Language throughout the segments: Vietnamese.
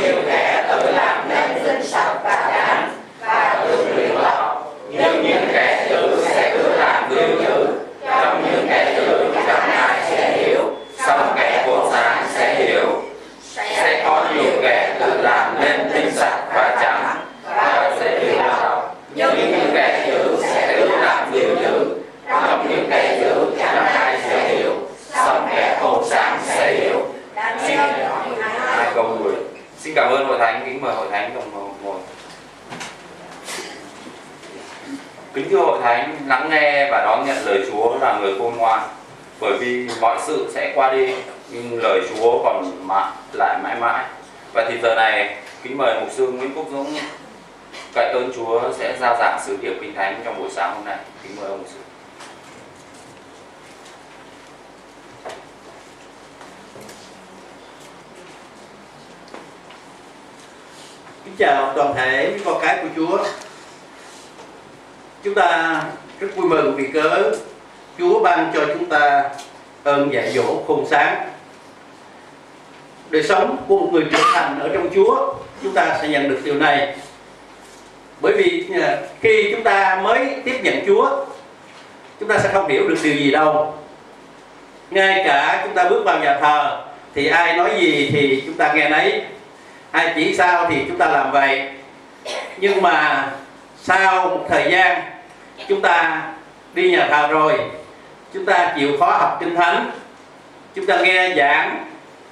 nhiều kẻ tự làm nên tin sạch và chánh và tự luyện lọc, nhưng những kẻ giữ sẽ cứ làm điều dữ. Trong những kẻ giữ chẳng ai sẽ hiểu, song kẻ khôn sáng sẽ hiểu. Sẽ có nhiều kẻ tự làm nên tin sạch và chánh và sẽ luyện lọc, nhưng những kẻ giữ sẽ cứ làm điều dữ. Trong những kẻ giữ chẳng ai sẽ hiểu, song kẻ khôn sáng sẽ hiểu. Xin 2 câu 10. Xin cảm ơn hội thánh, kính mời hội thánh đồng ngồi. Kính thưa hội thánh, lắng nghe và đón nhận lời Chúa là người khôn ngoan, bởi vì mọi sự sẽ qua đi nhưng lời Chúa còn lại mãi mãi. Và thì giờ này kính mời mục sư Nguyễn Quốc Dũng cậy ơn Chúa sẽ giao giảng sứ điệp Kinh Thánh trong buổi sáng hôm nay. Kính mời ông mục sư. Kính chào toàn thể con cái của Chúa. Chúng ta rất vui mừng vì cớ Chúa ban cho chúng ta ơn dạy dỗ khôn sáng. Đời sống của một người trưởng thành ở trong Chúa, chúng ta sẽ nhận được điều này. Bởi vì khi chúng ta mới tiếp nhận Chúa, chúng ta sẽ không hiểu được điều gì đâu. Ngay cả chúng ta bước vào nhà thờ thì ai nói gì thì chúng ta nghe nấy, ai chỉ sao thì chúng ta làm vậy. Nhưng mà sau một thời gian chúng ta đi nhà thờ rồi, chúng ta chịu khó học Kinh Thánh, chúng ta nghe giảng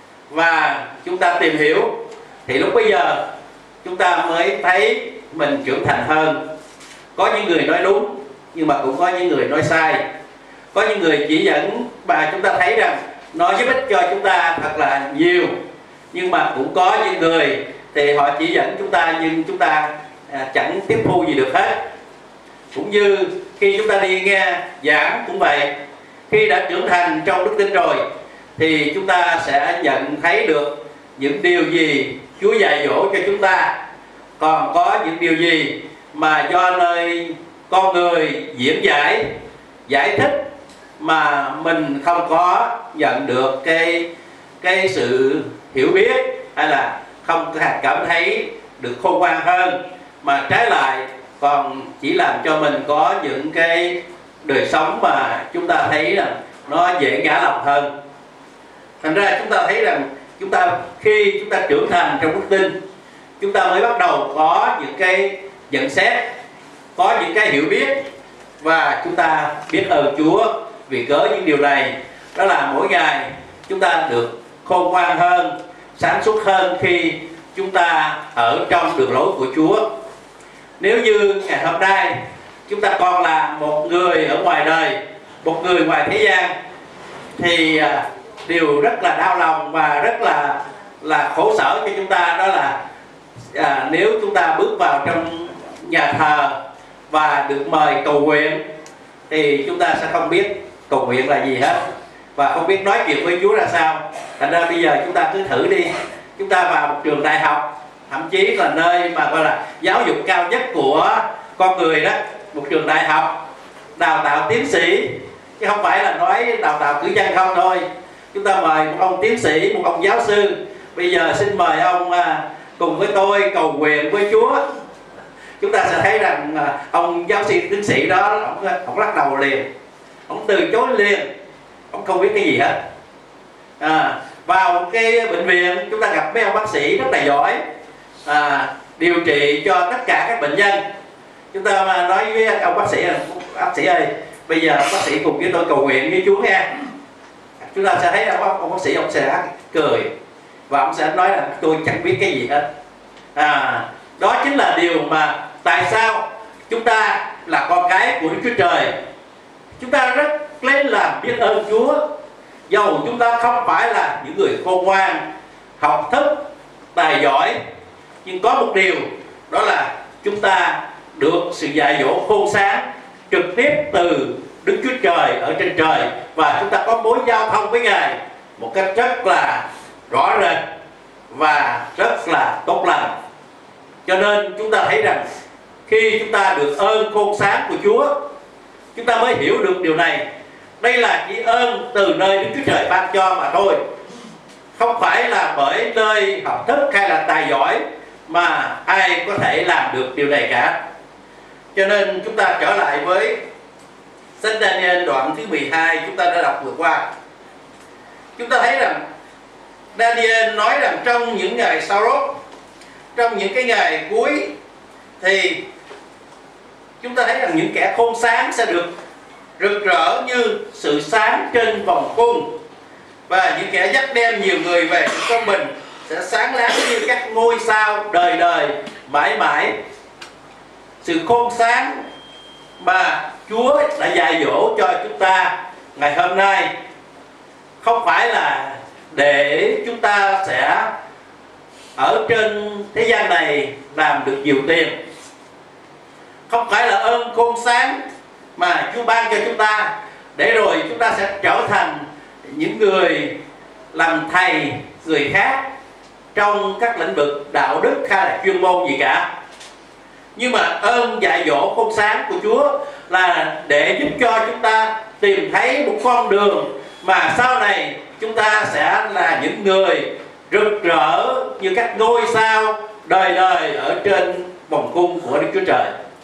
và chúng ta tìm hiểu, thì lúc bây giờ chúng ta mới thấy mình trưởng thành hơn. Có những người nói đúng nhưng mà cũng có những người nói sai. Có những người chỉ dẫn và chúng ta thấy rằng nó giúp ích cho chúng ta thật là nhiều, nhưng mà cũng có những người thì họ chỉ dẫn chúng ta nhưng chúng ta chẳng tiếp thu gì được hết. Cũng như khi chúng ta đi nghe giảng cũng vậy, khi đã trưởng thành trong đức tin rồi thì chúng ta sẽ nhận thấy được những điều gì Chúa dạy dỗ cho chúng ta. Còn có những điều gì mà do nơi con người diễn giải thích mà mình không có nhận được cái sự hiểu biết, hay là không cảm thấy được khôn ngoan hơn, mà trái lại còn chỉ làm cho mình có những cái đời sống mà chúng ta thấy rằng nó dễ ngã lòng hơn. Thành ra chúng ta thấy rằng khi chúng ta trưởng thành trong đức tin, chúng ta mới bắt đầu có những cái nhận xét, có những cái hiểu biết, và chúng ta biết ơn Chúa vì cớ những điều này. Đó là mỗi ngày chúng ta được khôn ngoan hơn, sáng suốt hơn khi chúng ta ở trong đường lối của Chúa. Nếu như ngày hôm nay chúng ta còn là một người ở ngoài đời, một người ngoài thế gian, thì điều rất là đau lòng và rất là khổ sở cho chúng ta. Đó là nếu chúng ta bước vào trong nhà thờ và được mời cầu nguyện thì chúng ta sẽ không biết cầu nguyện là gì hết, và không biết nói chuyện với Chúa ra sao. Thành ra bây giờ chúng ta cứ thử đi. Chúng ta vào một trường đại học, thậm chí là nơi mà gọi là giáo dục cao nhất của con người đó, một trường đại học đào tạo tiến sĩ, chứ không phải là nói đào tạo cử nhân không thôi. Chúng ta mời một ông tiến sĩ, một ông giáo sư. Bây giờ xin mời ông cùng với tôi cầu nguyện với Chúa. Chúng ta sẽ thấy rằng ông giáo sư tiến sĩ đó, ông lắc đầu liền, ông từ chối liền, ông không biết cái gì hết. Vào cái bệnh viện chúng ta gặp mấy ông bác sĩ rất là giỏi, điều trị cho tất cả các bệnh nhân. Chúng ta nói với ông bác sĩ là: bác sĩ ơi, bây giờ bác sĩ cùng với tôi cầu nguyện với Chúa nha. Chúng ta sẽ thấy rằng ông bác sĩ ông sẽ cười và ông sẽ nói là tôi chẳng biết cái gì hết. Đó chính là điều mà tại sao chúng ta là con cái của Đức Chúa Trời. Chúng ta rất lấy làm biết ơn Chúa, dầu chúng ta không phải là những người khôn ngoan, học thức, tài giỏi, nhưng có một điều, đó là chúng ta được sự dạy dỗ khôn sáng trực tiếp từ Đức Chúa Trời ở trên trời, và chúng ta có mối giao thông với Ngài một cách rất là rõ rệt và rất là tốt lành. Cho nên chúng ta thấy rằng khi chúng ta được ơn khôn sáng của Chúa, chúng ta mới hiểu được điều này. Đây là chỉ ơn từ nơi Đức Chúa Trời ban cho mà thôi, không phải là bởi nơi học thức hay là tài giỏi mà ai có thể làm được điều này cả. Cho nên chúng ta trở lại với sách Daniel đoạn thứ 12 chúng ta đã đọc vừa qua. Chúng ta thấy rằng Daniel nói rằng trong những ngày sau đó, trong những cái ngày cuối thì chúng ta thấy rằng những kẻ khôn sáng sẽ được rực rỡ như sự sáng trên vòng cung, và những kẻ dắt đem nhiều người về sự công bình sẽ sáng láng như các ngôi sao đời đời mãi mãi. Sự khôn sáng mà Chúa đã dạy dỗ cho chúng ta ngày hôm nay không phải là để chúng ta sẽ ở trên thế gian này làm được nhiều tiền, không phải là ơn khôn sáng mà Chúa ban cho chúng ta để rồi chúng ta sẽ trở thành những người làm thầy người khác trong các lĩnh vực đạo đức hay là chuyên môn gì cả. Nhưng mà ơn dạy dỗ khôn sáng của Chúa là để giúp cho chúng ta tìm thấy một con đường mà sau này chúng ta sẽ là những người rực rỡ như các ngôi sao đời đời ở trên vòng cung của Đức Chúa Trời.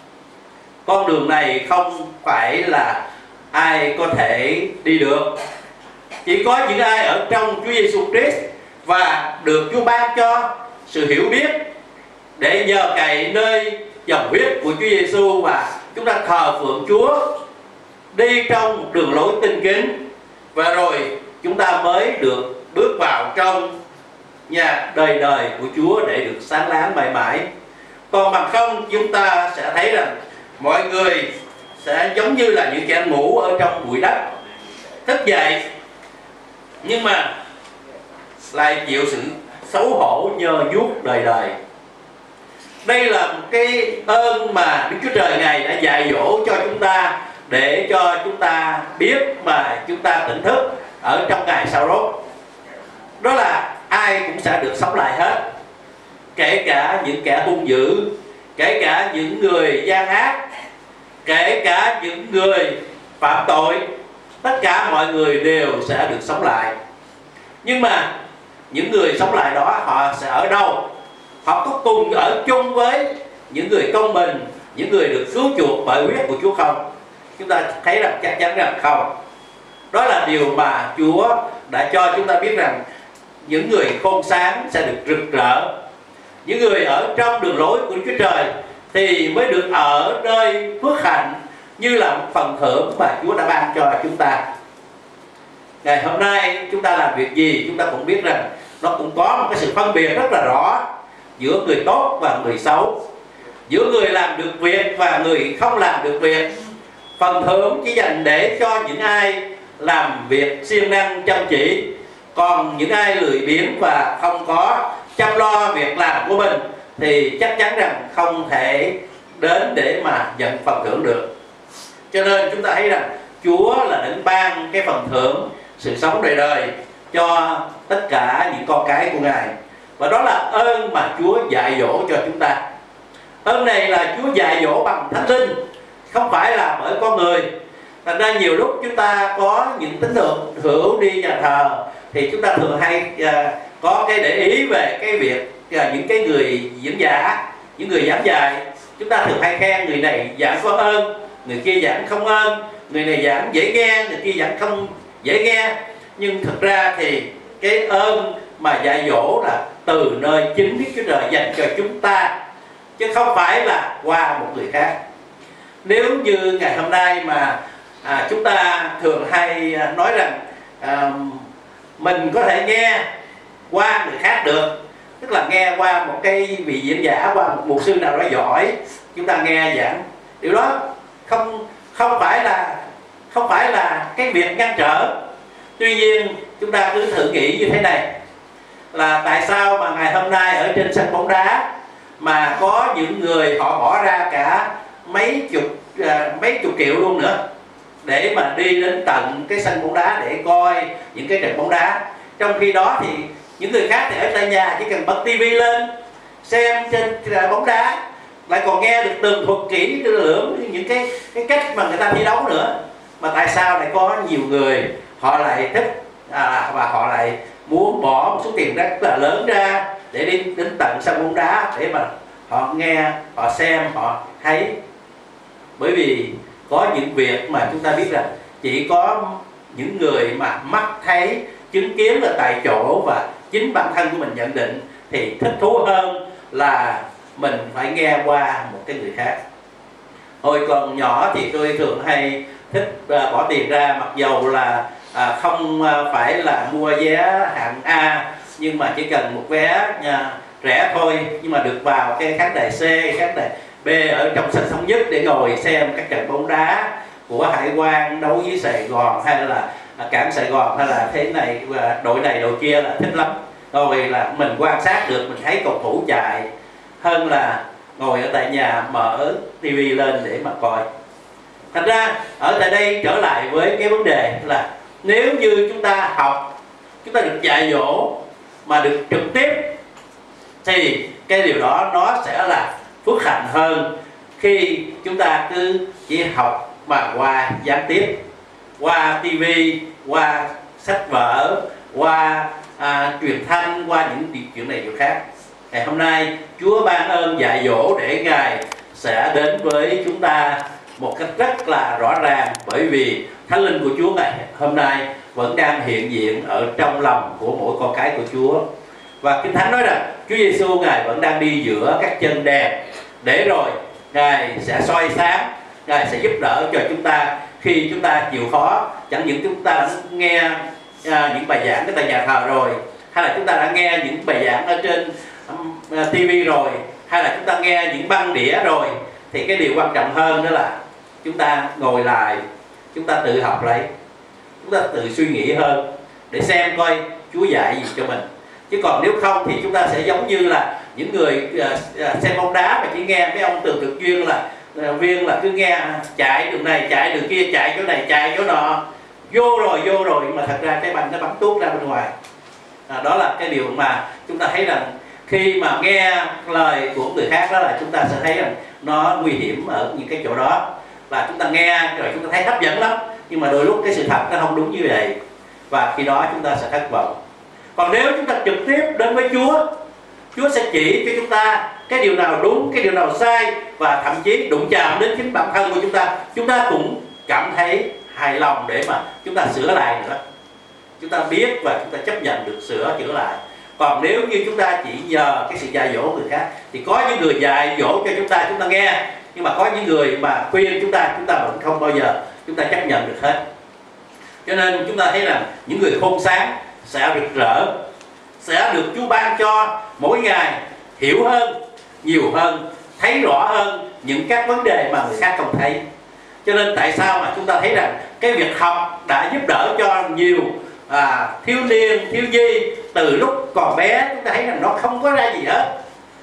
Con đường này không phải là ai có thể đi được, chỉ có những ai ở trong Chúa Giêsu Christ và được Chúa ban cho sự hiểu biết để nhờ cậy nơi dòng huyết của Chúa Giêsu và chúng ta thờ phượng Chúa, đi trong đường lối tinh kính, và rồi chúng ta mới được bước vào trong nhà đời đời của Chúa để được sáng láng mãi mãi. Còn bằng không chúng ta sẽ thấy rằng mọi người sẽ giống như là những kẻ ngủ ở trong bụi đất, thức dậy nhưng mà lại chịu sự xấu hổ nhơ nhuốc đời đời. Đây là một cái ơn mà Đức Chúa Trời Ngài đã dạy dỗ cho chúng ta để cho chúng ta biết mà chúng ta tỉnh thức ở trong ngày sau đó. Đó là ai cũng sẽ được sống lại hết, kể cả những kẻ hung dữ, kể cả những người gian ác, kể cả những người phạm tội. Tất cả mọi người đều sẽ được sống lại. Nhưng mà những người sống lại đó họ sẽ ở đâu? Họ có cùng ở chung với những người công bình, những người được cứu chuộc bởi huyết của Chúa không? Chúng ta thấy rằng chắc chắn rằng không. Đó là điều mà Chúa đã cho chúng ta biết rằng những người khôn sáng sẽ được rực rỡ. Những người ở trong đường lối của Chúa Trời thì mới được ở nơi phước hạnh như là một phần thưởng mà Chúa đã ban cho chúng ta. Ngày hôm nay chúng ta làm việc gì chúng ta cũng biết rằng nó cũng có một cái sự phân biệt rất là rõ giữa người tốt và người xấu, giữa người làm được việc và người không làm được việc. Phần thưởng chỉ dành để cho những ai làm việc siêng năng chăm chỉ, còn những ai lười biếng và không có chăm lo việc làm của mình thì chắc chắn rằng không thể đến để mà nhận phần thưởng được. Cho nên chúng ta thấy rằng Chúa là đấng ban cái phần thưởng sự sống đời đời cho tất cả những con cái của Ngài. Và đó là ơn mà Chúa dạy dỗ cho chúng ta. Ơn này là Chúa dạy dỗ bằng Thánh Linh, không phải là bởi con người. Thành ra nhiều lúc chúng ta có những tín đồ hữu đi nhà thờ thì chúng ta thường hay có cái để ý về cái việc những cái người diễn giả, những người giảng dạy. Chúng ta thường hay khen người này giảng có ơn, người kia giảng không ơn, người này giảng dễ nghe, người kia giảng không dễ nghe. Nhưng thực ra thì cái ơn mà dạy dỗ là từ nơi chính Đức Chúa Trời dành cho chúng ta, chứ không phải là qua một người khác. Nếu như ngày hôm nay mà chúng ta thường hay nói rằng mình có thể nghe qua người khác được, tức là nghe qua một cái vị diễn giả, qua một mục sư nào đó giỏi, chúng ta nghe giảng, điều đó không phải là cái việc ngăn trở. Tuy nhiên chúng ta cứ thử nghĩ như thế này, là tại sao mà ngày hôm nay ở trên sân bóng đá mà có những người họ bỏ ra cả mấy chục triệu luôn nữa để mà đi đến tận cái sân bóng đá để coi những cái trận bóng đá. Trong khi đó thì những người khác thì ở tại nhà chỉ cần bật tivi lên xem trên bóng đá, lại còn nghe được tường thuật kỹ lưỡng những cái cách mà người ta thi đấu nữa. Mà tại sao lại có nhiều người họ lại thích và họ lại muốn bỏ một số tiền rất là lớn ra để đi đến tận sân bóng đá để mà họ nghe, họ xem, họ thấy. Bởi vì có những việc mà chúng ta biết rằng chỉ có những người mà mắt thấy, chứng kiến là tại chỗ và chính bản thân của mình nhận định thì thích thú hơn là mình phải nghe qua một cái người khác. Hồi còn nhỏ thì tôi thường hay thích bỏ tiền ra, mặc dầu là không phải là mua vé hạng A, nhưng mà chỉ cần một vé rẻ thôi, nhưng mà được vào cái khán đài C, khán đài B ở trong sân Thống Nhất để ngồi xem các trận bóng đá của Hải Quang đấu với Sài Gòn, hay là Cảng Sài Gòn, hay là thế này đội này đội kia, là thích lắm. Rồi là mình quan sát được, mình thấy cầu thủ chạy, hơn là ngồi ở tại nhà mở tivi lên để mà coi. Thành ra ở tại đây trở lại với cái vấn đề là nếu như chúng ta học, chúng ta được dạy dỗ mà được trực tiếp thì cái điều đó nó sẽ là phước hạnh hơn khi chúng ta cứ chỉ học mà qua gián tiếp, qua tivi, qua sách vở, qua truyền thanh, qua những chuyện này chuyện khác. Ngày hôm nay Chúa ban ơn dạy dỗ để Ngài sẽ đến với chúng ta một cách rất là rõ ràng, bởi vì Thánh Linh của Chúa ngày hôm nay vẫn đang hiện diện ở trong lòng của mỗi con cái của Chúa. Và Kinh Thánh nói rằng Chúa Giêsu Ngài vẫn đang đi giữa các chân đèn, để rồi Ngài sẽ soi sáng, Ngài sẽ giúp đỡ cho chúng ta khi chúng ta chịu khó. Chẳng những chúng ta đã nghe những bài giảng ở tại nhà thờ rồi, hay là chúng ta đã nghe những bài giảng ở trên TV rồi, hay là chúng ta nghe những băng đĩa rồi, thì cái điều quan trọng hơn đó là chúng ta ngồi lại, chúng ta tự học lấy, chúng ta tự suy nghĩ hơn để xem coi Chúa dạy gì cho mình. Chứ còn nếu không thì chúng ta sẽ giống như là những người xem bóng đá mà chỉ nghe mấy ông Tường Thực viên là cứ nghe chạy đường này, chạy đường kia, chạy chỗ này, chạy chỗ nọ, vô rồi mà thật ra cái banh nó bắn tuốt ra bên ngoài. Đó là cái điều mà chúng ta thấy rằng khi mà nghe lời của người khác, đó là chúng ta sẽ thấy rằng nó nguy hiểm ở những cái chỗ đó. Và chúng ta nghe rồi chúng ta thấy hấp dẫn lắm, nhưng mà đôi lúc cái sự thật nó không đúng như vậy, và khi đó chúng ta sẽ thất vọng. Còn nếu chúng ta trực tiếp đến với Chúa, Chúa sẽ chỉ cho chúng ta cái điều nào đúng, cái điều nào sai, và thậm chí đụng chạm đến chính bản thân của chúng ta cũng cảm thấy hài lòng để mà chúng ta sửa lại nữa. Chúng ta biết và chúng ta chấp nhận được sửa chữa lại. Còn nếu như chúng ta chỉ nhờ cái sự dạy dỗ người khác, thì có những người dạy dỗ cho chúng ta nghe, nhưng mà có những người mà khuyên chúng ta vẫn không bao giờ chúng ta chấp nhận được hết. Cho nên chúng ta thấy rằng những người khôn sáng sẽ rực rỡ, sẽ được Chúa ban cho mỗi ngày hiểu hơn, nhiều hơn, thấy rõ hơn những các vấn đề mà người khác không thấy. Cho nên tại sao mà chúng ta thấy rằng cái việc học đã giúp đỡ cho nhiều thiếu niên, thiếu nhi từ lúc còn bé, chúng ta thấy rằng nó không có ra gì hết.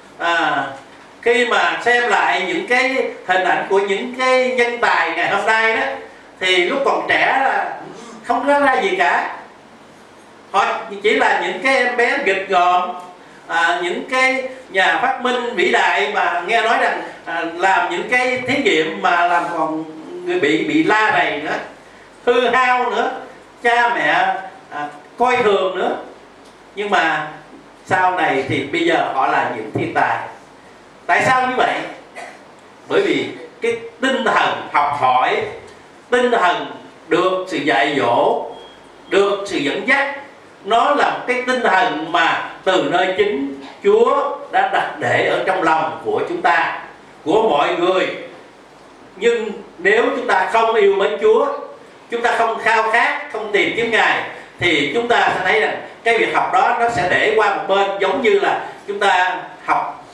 Khi mà xem lại những cái hình ảnh của những cái nhân tài ngày hôm nay đó, thì lúc còn trẻ là không có ra gì cả. Họ chỉ là những cái em bé nghịch ngợm, những cái nhà phát minh vĩ đại mà nghe nói rằng làm những cái thí nghiệm mà làm còn người bị la rầy nữa, hư hao nữa, cha mẹ coi thường nữa. Nhưng mà sau này thì bây giờ họ là những thiên tài. Tại sao như vậy? Bởi vì cái tinh thần học hỏi, tinh thần được sự dạy dỗ, được sự dẫn dắt, nó là một cái tinh thần mà từ nơi chính Chúa đã đặt để ở trong lòng của chúng ta, của mọi người. Nhưng nếu chúng ta không yêu mến Chúa, chúng ta không khao khát, không tìm kiếm Ngài, thì chúng ta sẽ thấy rằng cái việc học đó nó sẽ để qua một bên. Giống như là chúng ta học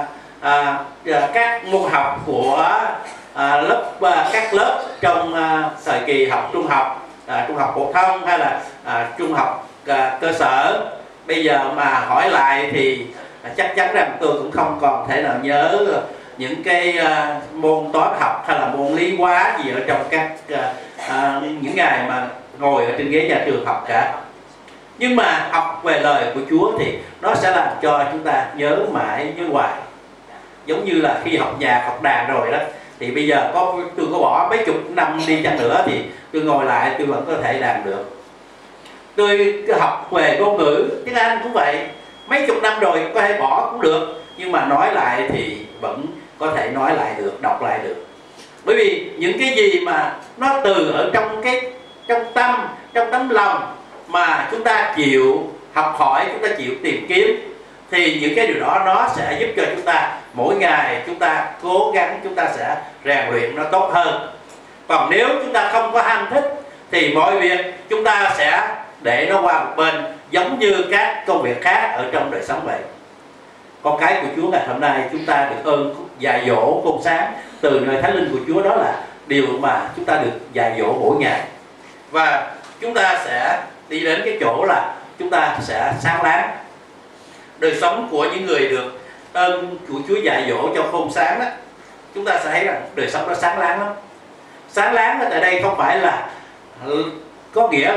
các môn học của các lớp trong thời kỳ học trung học phổ thông, hay là trung học cơ sở. Bây giờ mà hỏi lại thì chắc chắn rằng tôi cũng không còn thể nào nhớ những cái môn toán học hay là môn lý hóa gì ở trong các những ngày mà ngồi ở trên ghế nhà trường học cả. Nhưng mà học về lời của Chúa thì nó sẽ làm cho chúng ta nhớ mãi nhớ hoài. Giống như là khi học nhạc, học đàn rồi đó, thì bây giờ tôi có bỏ mấy chục năm đi chăng nữa thì tôi ngồi lại tôi vẫn có thể làm được. tôi học về ngôn ngữ tiếng Anh cũng vậy, mấy chục năm rồi có thể bỏ cũng được, nhưng mà nói lại thì vẫn có thể nói lại được, đọc lại được. Bởi vì những cái gì mà nó từ ở trong tâm, trong tấm lòng mà chúng ta chịu học hỏi, chúng ta chịu tìm kiếm, thì những cái điều đó nó sẽ giúp cho chúng ta mỗi ngày chúng ta cố gắng, chúng ta sẽ rèn luyện nó tốt hơn. Còn nếu chúng ta không có ham thích thì mọi việc chúng ta sẽ để nó qua một bên, giống như các công việc khác ở trong đời sống vậy. Con cái của Chúa ngày hôm nay chúng ta được ơn dạy dỗ khôn sáng từ nơi Thánh Linh của Chúa, đó là điều mà chúng ta được dạy dỗ mỗi ngày. Và chúng ta sẽ đi đến cái chỗ là chúng ta sẽ sáng láng. Đời sống của những người được ơn của Chúa dạy dỗ cho khôn sáng đó, chúng ta sẽ thấy rằng đời sống nó sáng láng lắm. Sáng láng ở tại đây không phải là có nghĩa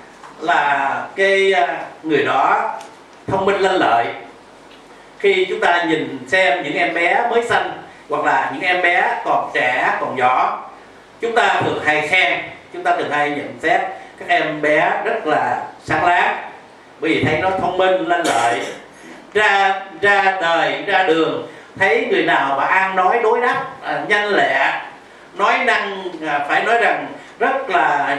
là cái người đó thông minh lanh lợi. Khi chúng ta nhìn xem những em bé mới sanh hoặc là những em bé còn trẻ, còn nhỏ, chúng ta thường hay khen, chúng ta thường hay nhận xét các em bé rất là sáng láng, bởi vì thấy nó thông minh lanh lợi, ra đời, ra đường thấy người nào mà ăn nói đối đáp nhanh lẹ, nói năng phải nói rằng rất là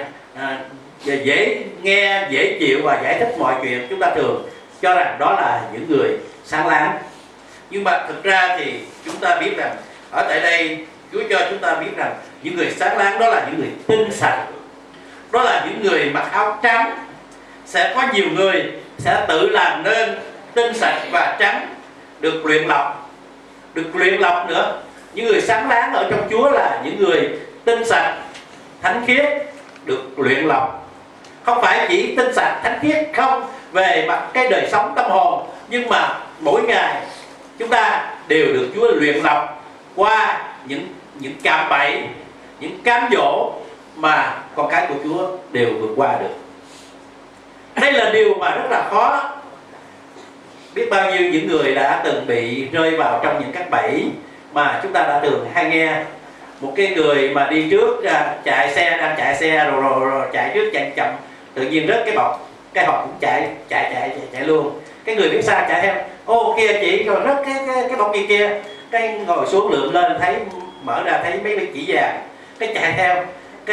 dễ nghe, dễ chịu và giải thích mọi chuyện, chúng ta thường cho rằng đó là những người sáng láng. Nhưng mà thực ra thì chúng ta biết rằng ở tại đây Chúa cho chúng ta biết rằng những người sáng láng đó là những người tinh sạch, đó là những người mặc áo trắng. Sẽ có nhiều người sẽ tự làm nên tinh sạch và trắng, được luyện lọc nữa. Những người sáng láng ở trong Chúa là những người tinh sạch, thánh khiết, được luyện lọc. Không phải chỉ tinh sạch, thánh khiết không về mặt cái đời sống tâm hồn, nhưng mà mỗi ngày chúng ta đều được Chúa luyện lọc qua những cạm bẫy, những cám dỗ mà con cái của Chúa đều vượt qua được. Đây là điều mà rất là khó. Biết bao nhiêu những người đã từng bị rơi vào trong những cái bẫy mà chúng ta đã thường hay nghe. Một cái người mà đi trước đang chạy xe rồi chạy trước chạy chậm, tự nhiên rớt cái bọc, cái họ cũng chạy luôn. Cái người đứng xa chạy theo, ô kia chị, rồi rớt cái bọc kia, cái ngồi xuống lượm lên thấy mở ra thấy mấy chỉ vàng, cái chạy theo,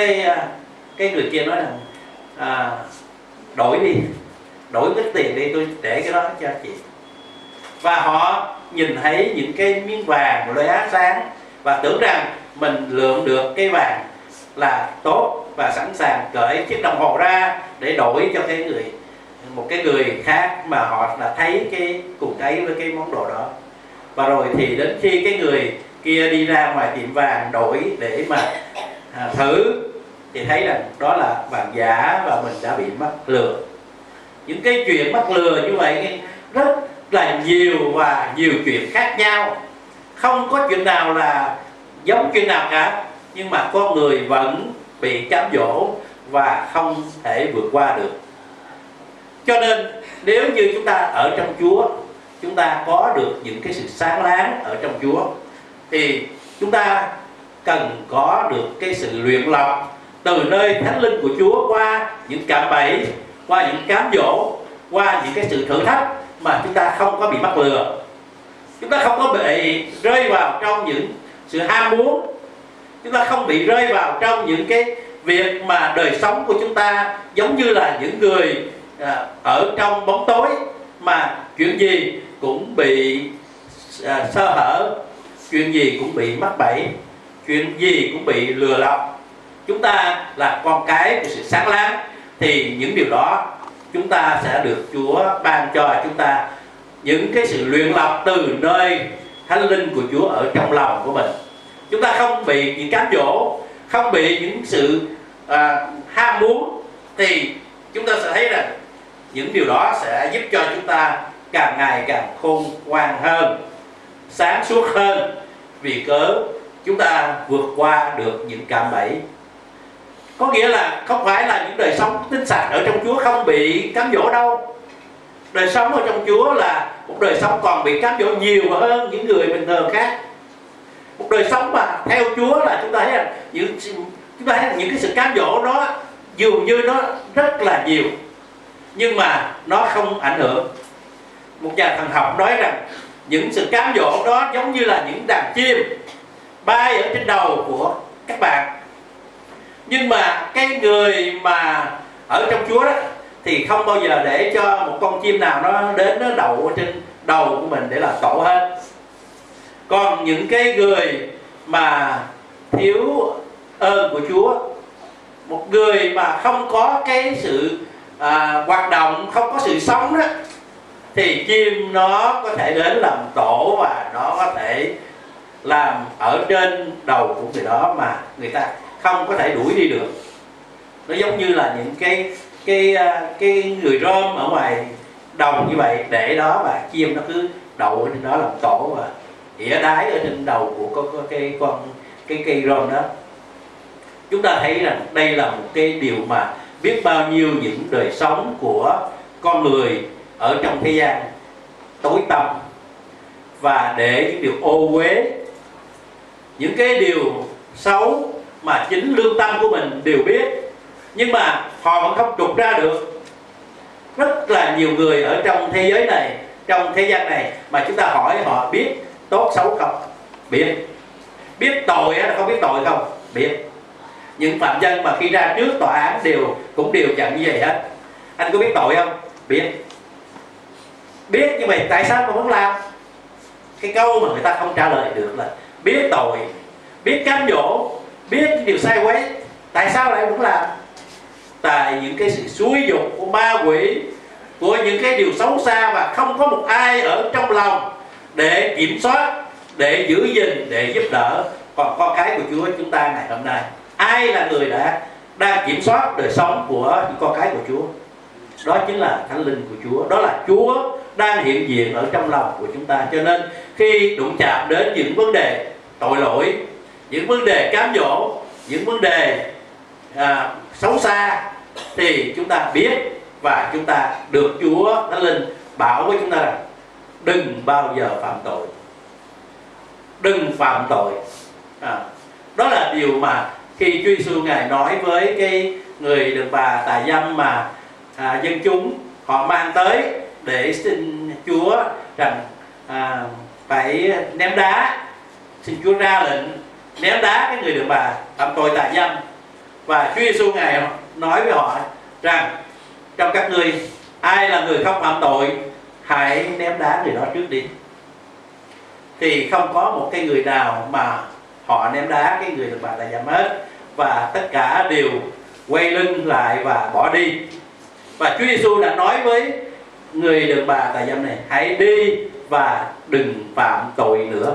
cái người kia nói rằng đổi ít tiền đi, tôi để cái đó cho chị. Và họ nhìn thấy những cái miếng vàng lóe sáng và tưởng rằng mình lượm được cái vàng là tốt và sẵn sàng cởi chiếc đồng hồ ra để đổi cho một cái người khác mà họ đã thấy cùng thấy với cái món đồ đó. Và rồi thì đến khi cái người kia đi ra ngoài tiệm vàng đổi để mà thử thì thấy rằng đó là vàng giả và mình đã bị mắc lừa. Những cái chuyện mắc lừa như vậy rất là nhiều và nhiều chuyện khác nhau, không có chuyện nào là giống chuyện nào cả, nhưng mà con người vẫn bị cám dỗ và không thể vượt qua được. Cho nên nếu như chúng ta ở trong Chúa, chúng ta có được những cái sự sáng láng ở trong Chúa, thì chúng ta cần có được cái sự luyện lọc từ nơi Thánh Linh của Chúa qua những cạm bẫy, qua những cám dỗ, qua những cái sự thử thách mà chúng ta không có bị mắc lừa. Chúng ta không có bị rơi vào trong những sự ham muốn, chúng ta không bị rơi vào trong những cái việc mà đời sống của chúng ta giống như là những người ở trong bóng tối mà chuyện gì cũng bị sơ hở, chuyện gì cũng bị mắc bẫy, chuyện gì cũng bị lừa lọc. Chúng ta là con cái của sự sáng láng thì những điều đó chúng ta sẽ được Chúa ban cho chúng ta những cái sự luyện lọc từ nơi Thánh Linh của Chúa ở trong lòng của mình. Chúng ta không bị những cám dỗ, không bị những sự ham muốn, thì chúng ta sẽ thấy rằng những điều đó sẽ giúp cho chúng ta càng ngày càng khôn ngoan hơn, sáng suốt hơn, vì cớ chúng ta vượt qua được những cạm bẫy. Có nghĩa là không phải là những đời sống tinh sạch ở trong Chúa không bị cám dỗ đâu. Đời sống ở trong Chúa là một đời sống còn bị cám dỗ nhiều hơn những người bình thường khác. Một đời sống mà theo Chúa là chúng ta thấy là những cái sự cám dỗ nó dường như nó rất là nhiều. nhưng mà nó không ảnh hưởng. Một nhà thần học nói rằng những sự cám dỗ đó giống như là những đàn chim bay ở trên đầu của các bạn. Nhưng mà cái người mà ở trong Chúa đó thì không bao giờ để cho một con chim nào nó đến nó đậu ở trên đầu của mình để làm tổ hết. Còn những cái người mà thiếu ơn của Chúa, một người mà không có cái sự hoạt động, không có sự sống đó, thì chim nó có thể đến làm tổ và nó có thể làm ở trên đầu của người đó mà người ta không có thể đuổi đi được. Nó giống như là những cái người rơm ở ngoài đồng như vậy, để đó và chim nó cứ đậu ở trên đó làm tổ và ỉa đái ở trên đầu của cái cây rơm đó. Chúng ta thấy rằng đây là một cái điều mà biết bao nhiêu những đời sống của con người ở trong thế gian tối tăm, và để những điều ô uế, những cái điều xấu mà chính lương tâm của mình đều biết, nhưng mà họ vẫn không trục ra được. Rất là nhiều người ở trong thế giới này, trong thế gian này mà chúng ta hỏi họ biết tốt xấu không? Biết. Biết tội hay là không biết tội không? Biết. Những phạm nhân mà khi ra trước tòa án cũng đều nhận như vậy hết. Anh có biết tội không? Biết. Biết như vậy tại sao mà vẫn làm? Cái câu mà người ta không trả lời được là biết tội, biết cám dỗ, biết những điều sai quấy, tại sao lại vẫn làm? Tại những cái sự xúi dục của ma quỷ, của những cái điều xấu xa, và không có một ai ở trong lòng để kiểm soát, để giữ gìn, để giúp đỡ. Còn con cái của Chúa chúng ta ngày hôm nay, ai là người đang kiểm soát đời sống của những con cái của Chúa? Đó chính là Thánh Linh của Chúa. Đó là Chúa đang hiện diện ở trong lòng của chúng ta. Cho nên khi đụng chạm đến những vấn đề tội lỗi, những vấn đề cám dỗ, những vấn đề xấu xa, thì chúng ta biết và chúng ta được Chúa Thánh Linh bảo với chúng ta rằng đừng bao giờ phạm tội. Đừng phạm tội. Đó là điều mà khi Chúa Giêsu Ngài nói với cái người đàn bà tà dâm mà dân chúng họ mang tới để xin Chúa rằng phải ném đá, xin Chúa ra lệnh ném đá cái người đàn bà phạm tội tà dâm. Và Chúa Giêsu Ngài nói với họ rằng trong các ngươi ai là người không phạm tội, hãy ném đá người đó trước đi. Thì không có một cái người nào mà họ ném đá cái người đàn bà tà dâm hết, và tất cả đều quay lưng lại và bỏ đi. Và Chúa Giêsu đã nói với người đàn bà tà dâm này: hãy đi và đừng phạm tội nữa.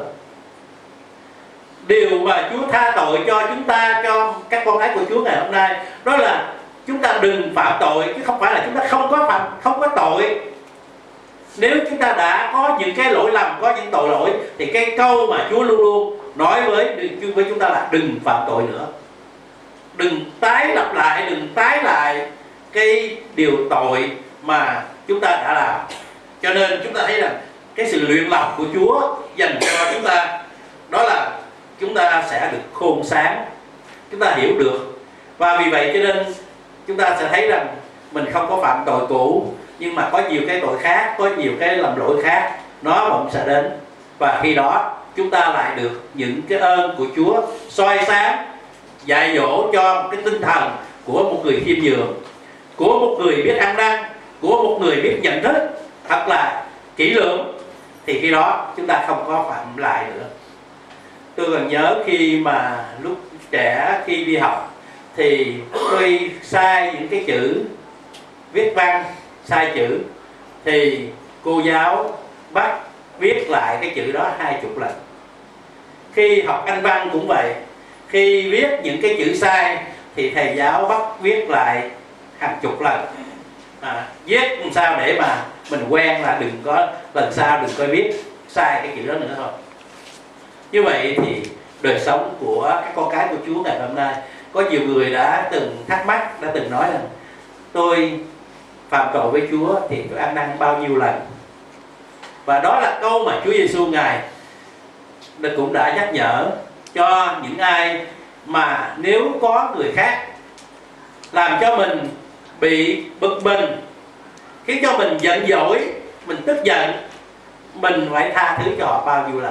Điều mà Chúa tha tội cho chúng ta, cho các con cái của Chúa ngày hôm nay, đó là chúng ta đừng phạm tội, chứ không phải là chúng ta không có tội. Nếu chúng ta đã có những cái lỗi lầm, có những tội lỗi, thì cái câu mà Chúa luôn luôn nói với chúng ta là đừng phạm tội nữa. Đừng tái lặp lại, đừng tái lại cái điều tội mà chúng ta đã làm. Cho nên chúng ta thấy rằng cái sự luyện lọc của Chúa dành cho chúng ta, đó là chúng ta sẽ được khôn sáng, chúng ta hiểu được. Và vì vậy cho nên chúng ta sẽ thấy rằng mình không có phạm tội cũ, nhưng mà có nhiều cái tội khác, có nhiều cái lầm lỗi khác nó vẫn sẽ đến. Và khi đó chúng ta lại được những cái ơn của Chúa soi sáng, dạy dỗ cho một cái tinh thần của một người khiêm nhường, của một người biết ăn năn, của một người biết nhận thức thật là kỹ lưỡng. Thì khi đó chúng ta không có phạm lại nữa. Tôi còn nhớ khi mà lúc trẻ, khi đi học thì tôi sai những cái chữ viết văn, sai chữ, thì cô giáo bắt viết lại cái chữ đó 20 lần. Khi học Anh văn cũng vậy, khi viết những cái chữ sai thì thầy giáo bắt viết lại hàng chục lần. Viết làm sao để mà mình quen là đừng có lần sau đừng có viết sai cái chữ đó nữa thôi. Như vậy thì đời sống của các con cái của Chúa ngày hôm nay, có nhiều người đã từng thắc mắc, đã từng nói rằng tôi phạm tội với Chúa thì tôi ăn năn bao nhiêu lần. Và đó là câu mà Chúa Giêsu Ngài cũng đã nhắc nhở cho những ai mà nếu có người khác làm cho mình bị bực mình, khiến cho mình giận dỗi, mình tức giận, mình phải tha thứ cho họ bao nhiêu lần.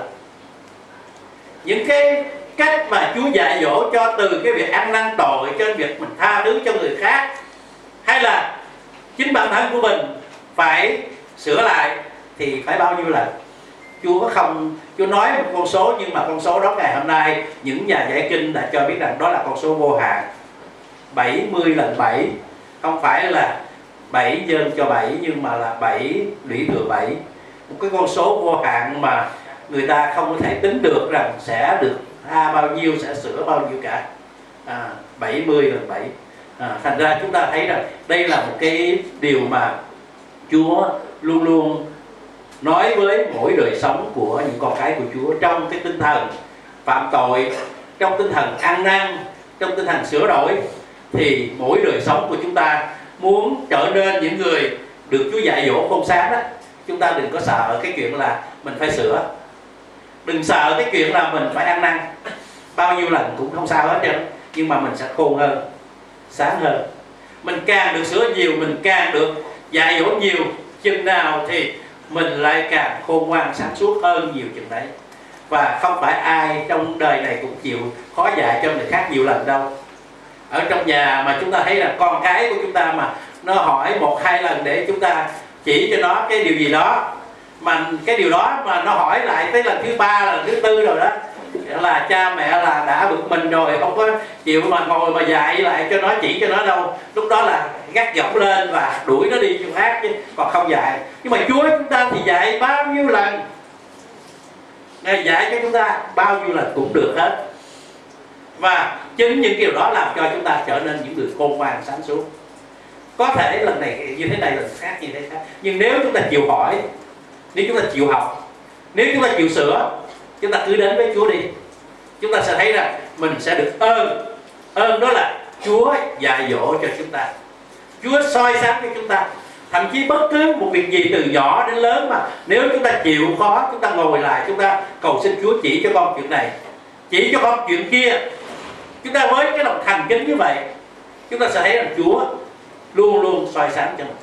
Những cái cách mà Chúa dạy dỗ cho từ cái việc ăn năn tội cho việc mình tha thứ cho người khác, hay là chính bản thân của mình phải sửa lại, thì phải bao nhiêu lần. Chúa nói một con số, nhưng mà con số đó ngày hôm nay những nhà giải kinh đã cho biết rằng đó là con số vô hạn. 70 lần 7, không phải là 7 nhân cho 7, nhưng mà là 7 lũy thừa 7. Một cái con số vô hạn mà người ta không có thể tính được rằng sẽ được tha bao nhiêu, sẽ sửa bao nhiêu cả. 70 lần 7. Thành ra chúng ta thấy rằng đây là một cái điều mà Chúa luôn luôn nói với mỗi đời sống của những con cái của Chúa, trong cái tinh thần phạm tội, trong tinh thần ăn năn, trong tinh thần sửa đổi. Thì mỗi đời sống của chúng ta muốn trở nên những người được Chúa dạy dỗ khôn sáng đó, chúng ta đừng có sợ cái chuyện là mình phải sửa, đừng sợ cái chuyện là mình phải ăn năn. Bao nhiêu lần cũng không sao hết trơn, nhưng mà mình sẽ khôn hơn, sáng hơn. Mình càng được sửa nhiều, mình càng được dạy dỗ nhiều, chừng nào thì mình lại càng khôn ngoan sáng suốt hơn nhiều chừng đấy. Và không phải ai trong đời này cũng chịu khó dạy cho người khác nhiều lần đâu. Ở trong nhà mà chúng ta thấy là con cái của chúng ta mà nó hỏi 1-2 lần để chúng ta chỉ cho nó cái điều gì đó, mà cái điều đó mà nó hỏi lại tới lần thứ 3, lần thứ 4 rồi đó, là cha mẹ là đã bực mình rồi, không có chịu mà ngồi mà dạy lại cho nó, chỉ cho nó đâu. Lúc đó là gắt giọng lên và đuổi nó đi chỗ khác, chứ còn không dạy. Nhưng mà Chúa chúng ta thì dạy bao nhiêu lần, Ngài dạy cho chúng ta bao nhiêu lần cũng được hết. Và chính những điều đó làm cho chúng ta trở nên những người khôn ngoan sáng suốt. Có thể lần này như thế này, lần khác như thế khác, nhưng nếu chúng ta chịu hỏi, nếu chúng ta chịu học, nếu chúng ta chịu sửa, chúng ta cứ đến với Chúa đi, chúng ta sẽ thấy rằng mình sẽ được ơn. Ơn đó là Chúa dạy dỗ cho chúng ta, Chúa soi sáng cho chúng ta. Thậm chí bất cứ một việc gì từ nhỏ đến lớn, mà nếu chúng ta chịu khó, chúng ta ngồi lại, chúng ta cầu xin Chúa chỉ cho con chuyện này, chỉ cho con chuyện kia, chúng ta với cái lòng thành kính như vậy, chúng ta sẽ thấy rằng Chúa luôn luôn soi sáng cho mình.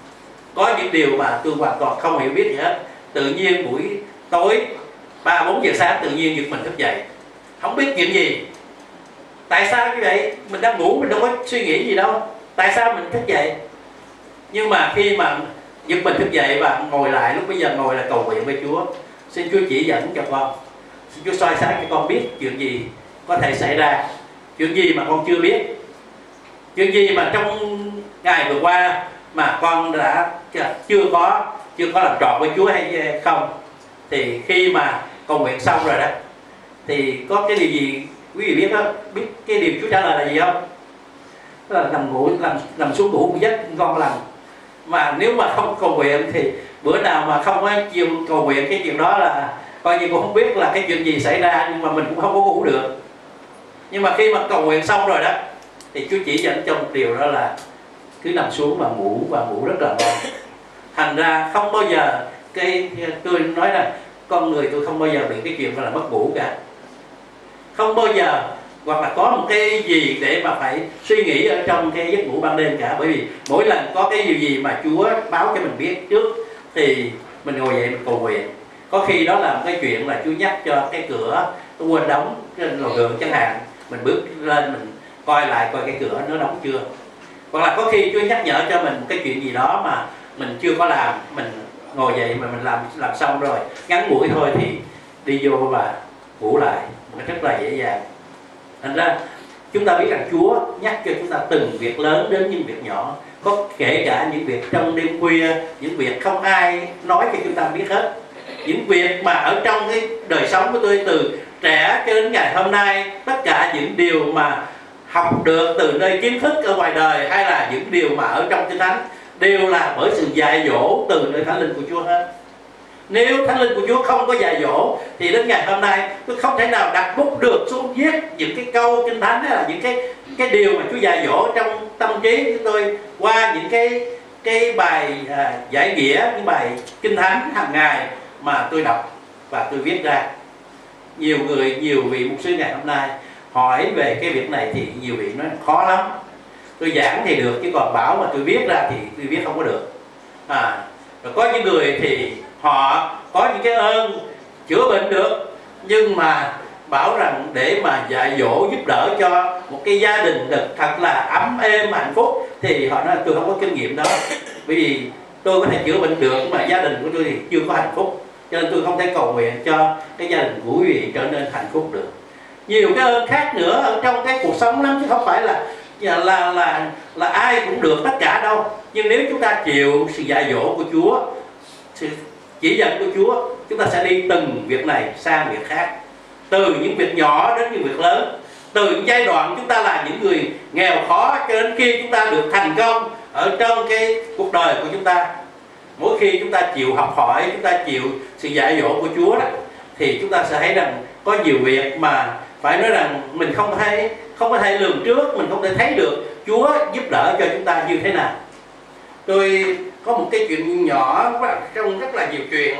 Có những điều mà tôi hoàn toàn không hiểu biết gì hết, tự nhiên buổi tối 3-4 giờ sáng tự nhiên giật mình thức dậy, không biết chuyện gì. Tại sao như vậy? Mình đang ngủ, mình đâu có suy nghĩ gì đâu, tại sao mình thức dậy? Nhưng mà khi mà giật mình thức dậy và ngồi lại, lúc bây giờ ngồi là cầu nguyện với Chúa, xin Chúa chỉ dẫn cho con, xin Chúa soi sáng cho con biết chuyện gì có thể xảy ra, chuyện gì mà con chưa biết, chuyện gì mà trong ngày vừa qua mà con đã chưa có làm trọn với Chúa hay không. Thì khi mà cầu nguyện xong rồi đó, thì có cái điều gì quý vị biết đó, biết cái điều Chúa trả lời là gì không? Đó là nằm xuống ngủ một giấc ngon lành. Mà nếu mà không cầu nguyện thì bữa nào mà không có chịu cầu nguyện cái chuyện đó là coi như cũng không biết là cái chuyện gì xảy ra, nhưng mà mình cũng không có ngủ được. Nhưng mà khi mà cầu nguyện xong rồi đó, thì Chúa chỉ dẫn cho một điều, đó là cứ nằm xuống và ngủ rất là ngon. Thành ra không bao giờ tôi nói là con người tôi không bao giờ bị cái chuyện là mất ngủ cả, không bao giờ hoặc là có một cái gì để mà phải suy nghĩ ở trong cái giấc ngủ ban đêm cả. Bởi vì mỗi lần có cái điều gì mà Chúa báo cho mình biết trước thì mình ngồi dậy mình cầu nguyện. Có khi đó là một cái chuyện là Chúa nhắc cho cái cửa tôi quên đóng trên lò gượng chẳng hạn, mình bước lên mình coi lại coi cái cửa nó đóng chưa. Hoặc là có khi Chúa nhắc nhở cho mình cái chuyện gì đó mà mình chưa có làm, mình ngồi dậy mà mình làm xong rồi, ngắn ngủi thôi thì đi vô và ngủ lại một cách rất là dễ dàng. Thành ra chúng ta biết rằng Chúa nhắc cho chúng ta từng việc lớn đến những việc nhỏ, có kể cả những việc trong đêm khuya, những việc không ai nói cho chúng ta biết hết, những việc mà ở trong cái đời sống của tôi từ trẻ cho đến ngày hôm nay, tất cả những điều mà học được từ nơi kiến thức ở ngoài đời hay là những điều mà ở trong Kinh Thánh đều là bởi sự dạy dỗ từ nơi Thánh Linh của Chúa hết. Nếu Thánh Linh của Chúa không có dạy dỗ thì đến ngày hôm nay tôi không thể nào đặt bút được xuống viết những cái câu Kinh Thánh hay là những cái điều mà Chúa dạy dỗ trong tâm trí của tôi qua những cái bài giải nghĩa, những bài Kinh Thánh hàng ngày mà tôi đọc và tôi viết ra. Nhiều vị mục sư ngày hôm nay hỏi về cái việc này thì nhiều vị nói khó lắm, tôi giảng thì được chứ còn bảo mà tôi viết ra thì tôi viết không có được. Rồi có những người thì họ có những cái ơn chữa bệnh được, nhưng mà bảo rằng để mà dạy dỗ giúp đỡ cho một cái gia đình được thật là ấm êm hạnh phúc thì họ nói là tôi không có kinh nghiệm đó, bởi vì tôi có thể chữa bệnh được mà gia đình của tôi thì chưa có hạnh phúc, cho nên tôi không thể cầu nguyện cho cái gia đình của quý vị trở nên hạnh phúc được. Nhiều cái ơn khác nữa ở trong cái cuộc sống lắm, chứ không phải là ai cũng được tất cả đâu. Nhưng nếu chúng ta chịu sự dạy dỗ của Chúa, sự chỉ dẫn của Chúa, chúng ta sẽ đi từng việc này sang việc khác, từ những việc nhỏ đến những việc lớn, từ những giai đoạn chúng ta là những người nghèo khó cho đến khi chúng ta được thành công ở trong cái cuộc đời của chúng ta. Mỗi khi chúng ta chịu học hỏi, chúng ta chịu sự dạy dỗ của Chúa đó, thì chúng ta sẽ thấy rằng có nhiều việc mà phải nói rằng mình không có thể lường trước, mình không thể thấy được Chúa giúp đỡ cho chúng ta như thế nào. Tôi có một cái chuyện nhỏ trong rất là nhiều chuyện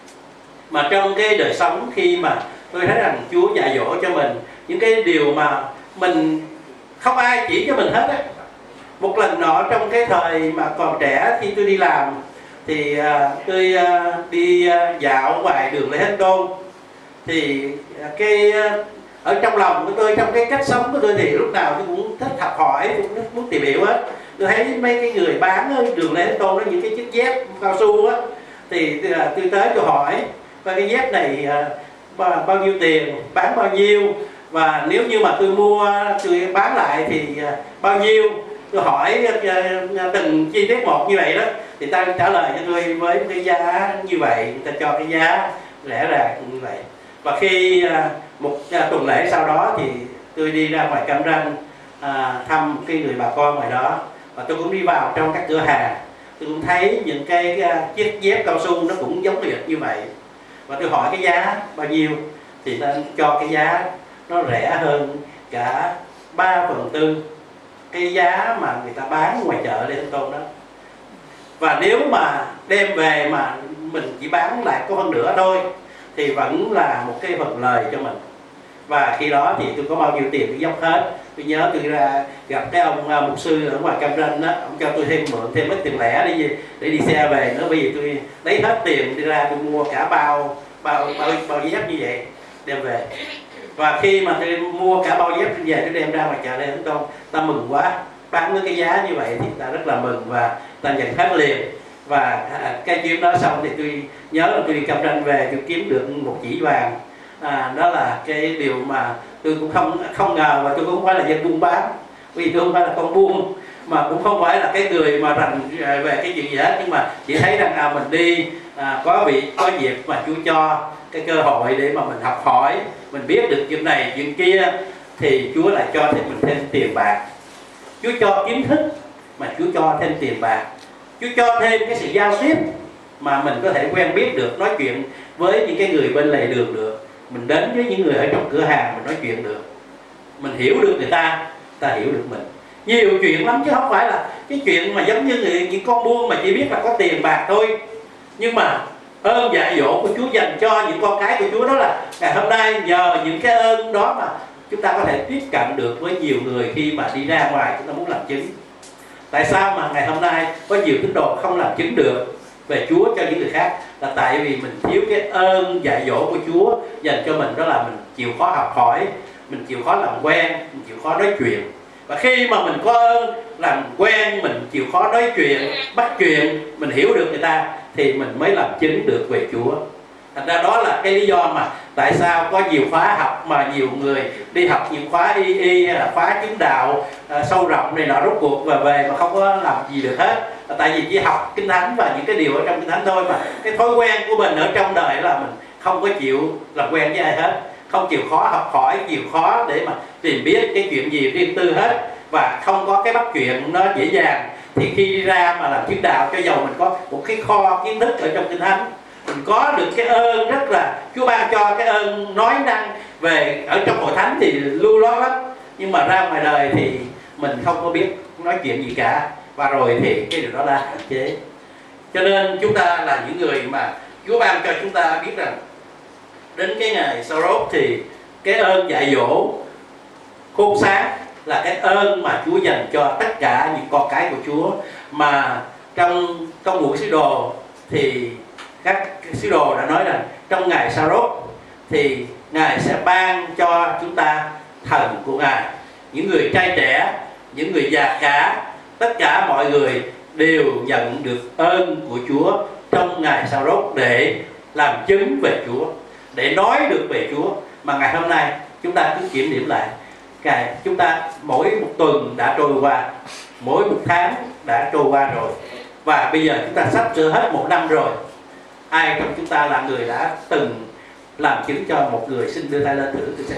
mà trong cái đời sống, khi mà tôi thấy rằng Chúa dạy dỗ cho mình những cái điều mà mình không ai chỉ cho mình hết á. Một lần nọ trong cái thời mà còn trẻ, khi tôi đi làm thì tôi đi dạo ngoài đường Lê Thánh Tôn, thì cái ở trong lòng của tôi, trong cái cách sống của tôi thì lúc nào tôi cũng thích học hỏi, tôi cũng muốn tìm hiểu hết. Tôi thấy mấy cái người bán ở đường Lê Thánh Tôn đó những cái chiếc dép cao su á, thì tôi tới tôi hỏi và cái dép này bao nhiêu tiền, bán bao nhiêu, và nếu như mà tôi mua tôi bán lại thì bao nhiêu. Tôi hỏi từng chi tiết một như vậy đó, thì ta trả lời cho tôi với cái giá như vậy, người ta cho cái giá rẻ ràng như vậy. Và khi một tuần lễ sau đó thì tôi đi ra ngoài Cam Ranh thăm cái người bà con ngoài đó, và tôi cũng đi vào trong các cửa hàng, tôi cũng thấy những cái chiếc dép cao su nó cũng giống như vậy, và tôi hỏi cái giá bao nhiêu thì ta cho cái giá nó rẻ hơn cả 3/4 cái giá mà người ta bán ngoài chợ Lê Thánh Tôn đó. Và nếu mà đem về mà mình chỉ bán lại có phân nửa thôi thì vẫn là một cái phần lời cho mình. Và khi đó thì tôi có bao nhiêu tiền tôi dốc hết. Tôi nhớ tôi ra gặp cái ông mục sư ở ngoài Cam Ranh đó, ông cho tôi thêm mượn thêm ít tiền lẻ để đi xe về nữa. Bây giờ tôi lấy hết tiền đi ra tôi mua cả bao dép như vậy đem về. Và khi mà tôi mua cả bao dép về tôi đem ra ngoài chợ Lê Thánh Tôn, ta mừng quá, bán với cái giá như vậy thì ta rất là mừng và ta nhận hết liền. Và cái chuyến đó xong thì tôi nhớ là tôi đi Cam Ranh về tôi kiếm được một chỉ vàng. Đó là cái điều mà tôi cũng không ngờ, và tôi cũng không phải là dân buôn bán, vì tôi không phải là con buôn, mà cũng không phải là cái người mà rành về cái chuyện gì hết, nhưng mà chỉ thấy rằng mình đi có dịp mà Chúa cho cái cơ hội để mà mình học hỏi, mình biết được chuyện này chuyện kia, thì Chúa lại cho thêm mình thêm tiền bạc. Chúa cho kiến thức mà Chúa cho thêm tiền bạc. Chúa cho thêm cái sự giao tiếp mà mình có thể quen biết được, nói chuyện với những cái người bên lề đường được, mình đến với những người ở trong cửa hàng mình nói chuyện được, mình hiểu được người ta, ta hiểu được mình. Nhiều chuyện lắm chứ không phải là cái chuyện mà giống như những con buôn mà chỉ biết là có tiền bạc thôi. Nhưng mà ơn dạy dỗ của Chúa dành cho những con cái của Chúa, đó là ngày hôm nay nhờ những cái ơn đó mà chúng ta có thể tiếp cận được với nhiều người khi mà đi ra ngoài chúng ta muốn làm chứng. Tại sao mà ngày hôm nay có nhiều tín đồ không làm chứng được về Chúa cho những người khác? Là tại vì mình thiếu cái ơn dạy dỗ của Chúa dành cho mình, đó là mình chịu khó học hỏi, mình chịu khó làm quen, mình chịu khó nói chuyện. Và khi mà mình có ơn làm quen, mình chịu khó nói chuyện, bắt chuyện, mình hiểu được người ta, thì mình mới làm chứng được về Chúa. Thành ra đó là cái lý do mà tại sao có nhiều khóa học mà nhiều người đi học nhiều khóa y hay là khóa chứng đạo sâu rộng này nọ, rốt cuộc và về mà không có làm gì được hết. Tại vì chỉ học Kinh Thánh và những cái điều ở trong Kinh Thánh thôi, mà cái thói quen của mình ở trong đời là mình không có chịu làm quen với ai hết, không chịu khó học hỏi, chịu khó để mà tìm biết cái chuyện gì riêng tư hết, và không có cái bắt chuyện nó dễ dàng. Thì khi đi ra mà làm chứng đạo, cho dầu mình có một cái kho kiến thức ở trong Kinh Thánh, mình có được cái ơn rất là Chúa ban cho cái ơn nói năng về ở trong hội thánh thì lưu loát lắm, nhưng mà ra ngoài đời thì mình không có biết nói chuyện gì cả, và rồi thì cái điều đó là hạn chế. Cho nên chúng ta là những người mà Chúa ban cho chúng ta biết rằng đến cái ngày sau rốt thì cái ơn dạy dỗ khôn sáng là cái ơn mà Chúa dành cho tất cả những con cái của Chúa, mà trong công vụ sứ đồ thì các sứ đồ đã nói rằng trong ngày sa rốt thì Ngài sẽ ban cho chúng ta thần của Ngài. Những người trai trẻ, những người già cả, tất cả mọi người đều nhận được ơn của Chúa trong ngày sa rốt để làm chứng về Chúa, để nói được về Chúa. Mà ngày hôm nay chúng ta cứ kiểm điểm lại, chúng ta mỗi một tuần đã trôi qua, mỗi một tháng đã trôi qua rồi, và bây giờ chúng ta sắp sửa hết một năm rồi. Ai trong chúng ta là người đã từng làm chứng cho một người? Xin đưa tay lên thử tôi xem.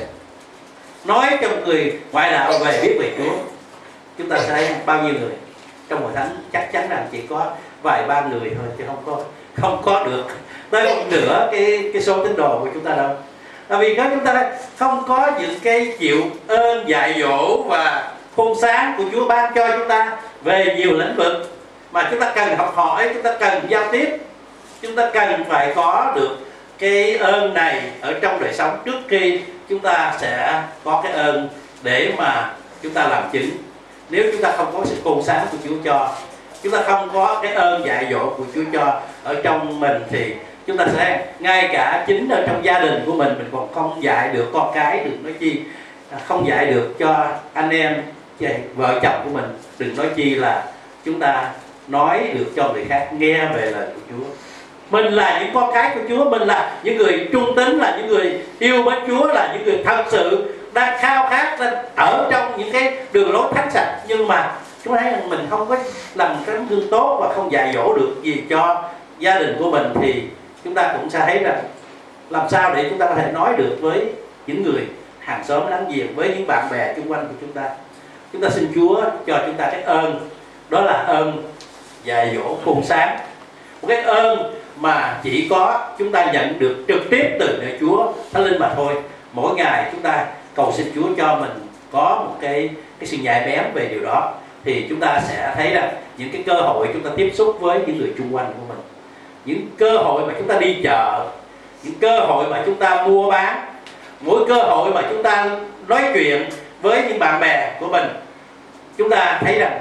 Nói cho một người ngoại đạo về biết về Chúa, chúng ta sẽ thấy bao nhiêu người? Trong hội thánh chắc chắn rằng chỉ có vài ba người thôi, chứ không có được tới một nửa cái số tín đồ của chúng ta đâu. Tại vì chúng ta không có những cái chịu ơn dạy dỗ và khôn sáng của Chúa ban cho chúng ta về nhiều lĩnh vực mà chúng ta cần học hỏi, chúng ta cần giao tiếp, chúng ta cần phải có được cái ơn này ở trong đời sống trước khi chúng ta sẽ có cái ơn để mà chúng ta làm chứng. Nếu chúng ta không có sự khôn sáng của Chúa cho, chúng ta không có cái ơn dạy dỗ của Chúa cho ở trong mình, thì chúng ta sẽ ngay cả chính ở trong gia đình của mình còn không dạy được con cái, đừng nói chi không dạy được cho anh em vợ chồng của mình, đừng nói chi là chúng ta nói được cho người khác nghe về lời của Chúa. Mình là những con cái của Chúa, mình là những người trung tín, là những người yêu mến Chúa, là những người thật sự đang khao khát đang ở trong những cái đường lối thánh sạch. Nhưng mà chúng ta thấy rằng mình không có làm cái tấm gương tốt và không dạy dỗ được gì cho gia đình của mình, thì chúng ta cũng sẽ thấy rằng làm sao để chúng ta có thể nói được với những người hàng xóm láng giềng, với những bạn bè xung quanh của chúng ta. Chúng ta xin Chúa cho chúng ta cái ơn, đó là ơn dạy dỗ khôn sáng, một cái ơn mà chỉ có chúng ta nhận được trực tiếp từ nơi Chúa Thánh Linh mà thôi. Mỗi ngày chúng ta cầu xin Chúa cho mình có một cái sự nhạy bén về điều đó, thì chúng ta sẽ thấy rằng những cái cơ hội chúng ta tiếp xúc với những người xung quanh của mình, những cơ hội mà chúng ta đi chợ, những cơ hội mà chúng ta mua bán, mỗi cơ hội mà chúng ta nói chuyện với những bạn bè của mình, chúng ta thấy rằng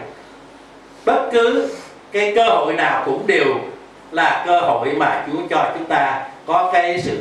bất cứ cái cơ hội nào cũng đều là cơ hội mà Chúa cho chúng ta có cái sự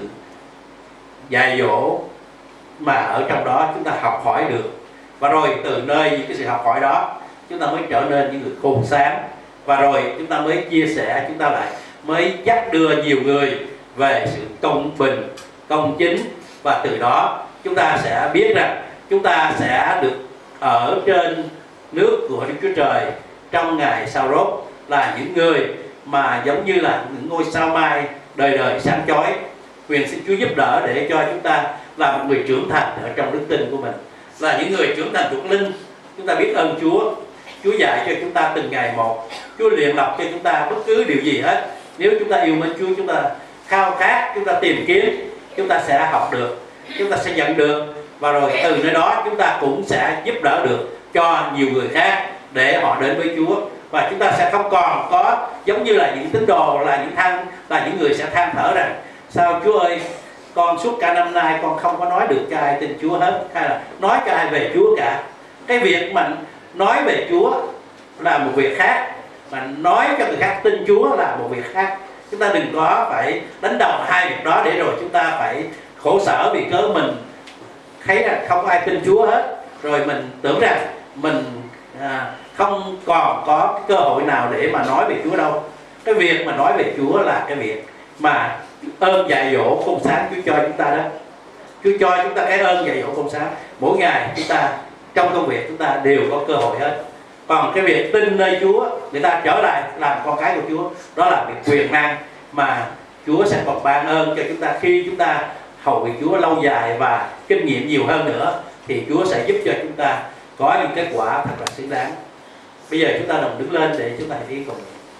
dạy dỗ, mà ở trong đó chúng ta học hỏi được, và rồi từ nơi những cái sự học hỏi đó chúng ta mới trở nên những người khôn sáng, và rồi chúng ta mới chia sẻ, chúng ta lại mới dắt đưa nhiều người về sự công bình, công chính, và từ đó chúng ta sẽ biết rằng chúng ta sẽ được ở trên nước của Đức Chúa Trời trong ngày sa rốt, là những người mà giống như là những ngôi sao mai đời đời sáng chói. Nguyện xin Chúa giúp đỡ để cho chúng ta là một người trưởng thành ở trong đức tin của mình, là những người trưởng thành thuộc linh. Chúng ta biết ơn Chúa, Chúa dạy cho chúng ta từng ngày một, Chúa luyện lọc cho chúng ta bất cứ điều gì hết. Nếu chúng ta yêu mến Chúa, chúng ta khao khát, chúng ta tìm kiếm, chúng ta sẽ học được, chúng ta sẽ nhận được, và rồi từ nơi đó chúng ta cũng sẽ giúp đỡ được cho nhiều người khác để họ đến với Chúa. Và chúng ta sẽ không còn có giống như là những tín đồ, là những người sẽ than thở rằng sao Chúa ơi, con suốt cả năm nay con không có nói được cho ai tin Chúa hết, hay là nói cho ai về Chúa cả. Cái việc mà nói về Chúa là một việc khác, mà nói cho người khác tin Chúa là một việc khác. Chúng ta đừng có phải đánh đồng hai việc đó để rồi chúng ta phải khổ sở vì cớ mình thấy rằng không có ai tin Chúa hết, rồi mình tưởng rằng mình không còn có cơ hội nào để mà nói về Chúa đâu. Cái việc mà nói về Chúa là cái việc mà ơn dạy dỗ khôn sáng Chúa cho chúng ta đó. Chúa cho chúng ta cái ơn dạy dỗ khôn sáng. Mỗi ngày chúng ta trong công việc chúng ta đều có cơ hội hết. Còn cái việc tin nơi Chúa, người ta trở lại làm con cái của Chúa, đó là việc quyền năng mà Chúa sẽ còn ban ơn cho chúng ta khi chúng ta hầu việc Chúa lâu dài và kinh nghiệm nhiều hơn nữa, thì Chúa sẽ giúp cho chúng ta có những kết quả thật là xứng đáng. Bây giờ chúng ta đồng đứng lên để chúng ta đi cùng.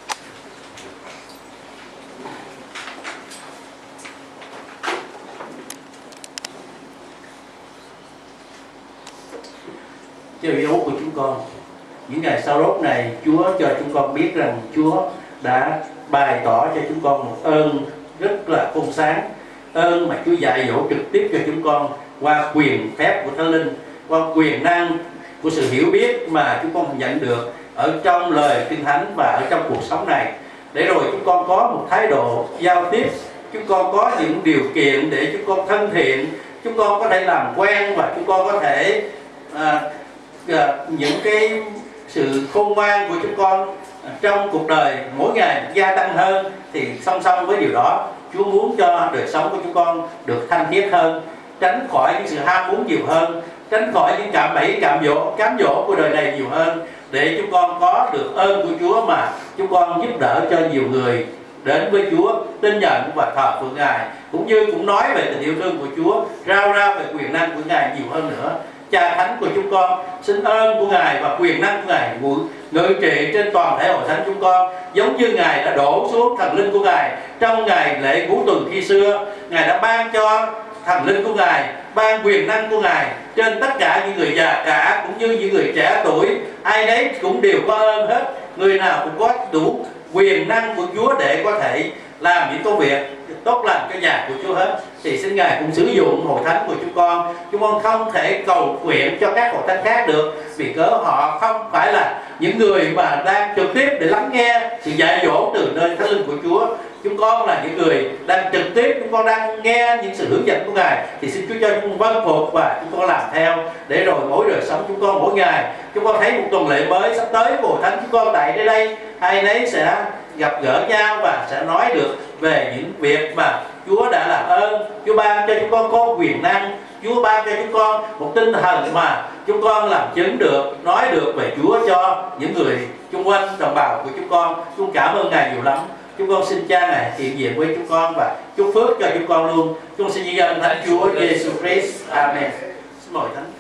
Chúa dấu của chúng con, những ngày sau rốt này, Chúa cho chúng con biết rằng Chúa đã bày tỏ cho chúng con một ơn rất là khôn sáng, ơn mà Chúa dạy dỗ trực tiếp cho chúng con qua quyền phép của Thánh Linh, qua quyền năng của sự hiểu biết mà chúng con nhận được ở trong lời Kinh Thánh và ở trong cuộc sống này, để rồi chúng con có một thái độ giao tiếp, chúng con có những điều kiện để chúng con thân thiện, chúng con có thể làm quen và chúng con có thể những cái sự khôn ngoan của chúng con trong cuộc đời mỗi ngày gia tăng hơn. Thì song song với điều đó, Chúa muốn cho đời sống của chúng con được thanh khiết hơn, tránh khỏi những sự ham muốn nhiều hơn, tránh khỏi những cạm bẫy cám dỗ của đời này nhiều hơn, để chúng con có được ơn của Chúa mà chúng con giúp đỡ cho nhiều người đến với Chúa, tin nhận và thờ phượng Ngài, cũng như cũng nói về tình yêu thương của Chúa, rao ra về quyền năng của Ngài nhiều hơn nữa. Cha Thánh của chúng con, xin ơn của Ngài và quyền năng của Ngài ngự trị trên toàn thể hội thánh chúng con, giống như Ngài đã đổ xuống thần linh của Ngài trong ngày lễ Ngũ Tuần khi xưa. Ngài đã ban cho thần linh của Ngài, ban quyền năng của Ngài trên tất cả những người già cả cũng như những người trẻ tuổi, ai đấy cũng đều có ơn hết. Người nào cũng có đủ quyền năng của Chúa để có thể làm những công việc tốt lành cho nhà của Chúa hết. Thì xin Ngài cũng sử dụng hội thánh của chúng con không thể cầu nguyện cho các hội thánh khác được, vì cớ họ không phải là những người mà đang trực tiếp để lắng nghe sự dạy dỗ từ nơi Thánh Linh của Chúa. Chúng con là những người đang trực tiếp, chúng con đang nghe những sự hướng dẫn của Ngài, thì xin Chúa cho chúng con vâng phục và chúng con làm theo, để rồi mỗi đời sống chúng con mỗi ngày, chúng con thấy một tuần lễ mới sắp tới của hội thánh chúng con tại đây, ai nấy sẽ gặp gỡ nhau và sẽ nói được về những việc mà Chúa đã làm ơn. Chúa ban cho chúng con có quyền năng, Chúa ban cho chúng con một tinh thần mà chúng con làm chứng được, nói được về Chúa cho những người chung quanh, đồng bào của chúng con. Chúng cảm ơn Ngài nhiều lắm. Chúng con xin Cha Ngài hiện diện với chúng con và chúc phước cho chúng con luôn. Chúng con xin nhân danh Thánh Chúa Giêsu Christ. Amen. Xin mời Thánh